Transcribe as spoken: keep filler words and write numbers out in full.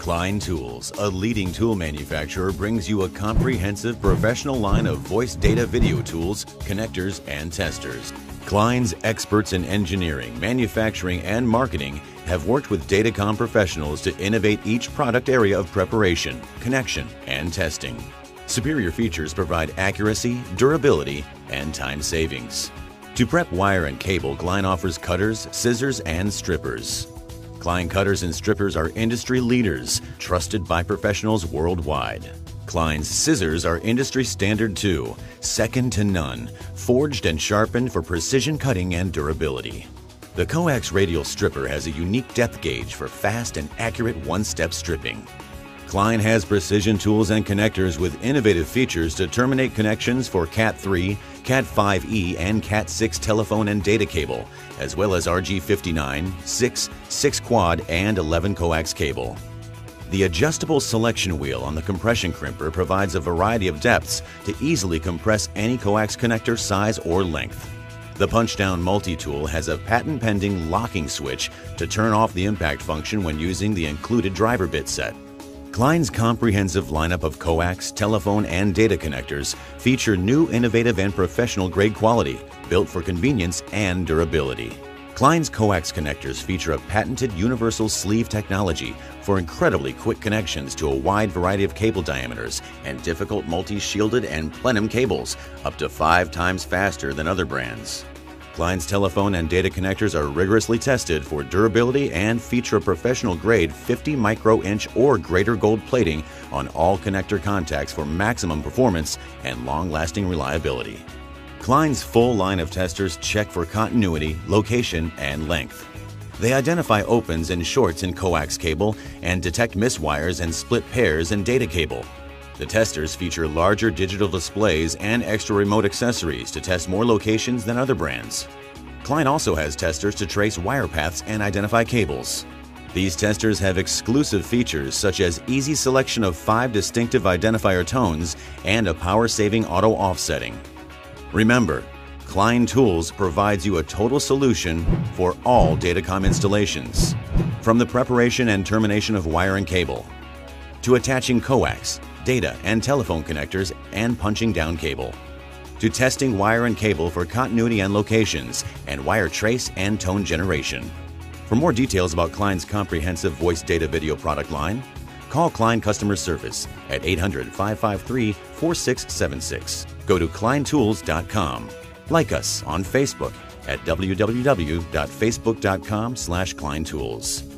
Klein Tools, a leading tool manufacturer, brings you a comprehensive professional line of voice data video tools, connectors, and testers. Klein's experts in engineering, manufacturing, and marketing have worked with Datacom professionals to innovate each product area of preparation, connection, and testing. Superior features provide accuracy, durability, and time savings. To prep wire and cable, Klein offers cutters, scissors, and strippers. Klein cutters and strippers are industry leaders, trusted by professionals worldwide. Klein's scissors are industry standard too, second to none, forged and sharpened for precision cutting and durability. The Coax Radial Stripper has a unique depth gauge for fast and accurate one-step stripping. Klein has precision tools and connectors with innovative features to terminate connections for cat three, cat five E, and cat six telephone and data cable, as well as R J fifty-nine, six, six quad, and eleven coax cable. The adjustable selection wheel on the compression crimper provides a variety of depths to easily compress any coax connector size or length. The punch-down multi-tool has a patent-pending locking switch to turn off the impact function when using the included driver bit set. Klein's comprehensive lineup of coax, telephone, and data connectors feature new, innovative, and professional-grade quality, built for convenience and durability. Klein's coax connectors feature a patented universal sleeve technology for incredibly quick connections to a wide variety of cable diameters and difficult multi-shielded and plenum cables, up to five times faster than other brands. Klein's telephone and data connectors are rigorously tested for durability and feature a professional-grade fifty micro-inch or greater gold plating on all connector contacts for maximum performance and long-lasting reliability. Klein's full line of testers check for continuity, location, and length. They identify opens and shorts in coax cable and detect miswires and split pairs in data cable. The testers feature larger digital displays and extra remote accessories to test more locations than other brands. Klein also has testers to trace wire paths and identify cables. These testers have exclusive features such as easy selection of five distinctive identifier tones and a power-saving auto offsetting. Remember, Klein Tools provides you a total solution for all Datacom installations, from the preparation and termination of wire and cable, to attaching coax, data, and telephone connectors and punching down cable, to testing wire and cable for continuity and locations, and wire trace and tone generation. For more details about Klein's comprehensive voice data video product line, call Klein Customer Service at eight hundred, five five three, four six seven six. Go to klein tools dot com. Like us on Facebook at w w w dot facebook dot com slash klein tools.